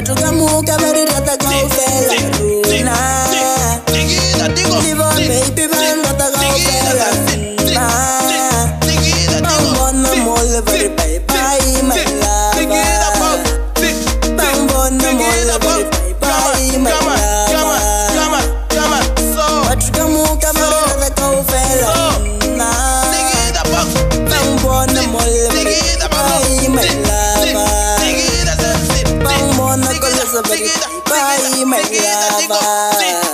Matuka muka bari rata go fella Runa Live on baby man rata go fella Runa Bambona mole bari bye bye my lover Bambona mole bari bye bye my lover Matuka muka bari rata go fella Runa Bambona mole bari bye my lover Bye, my lover.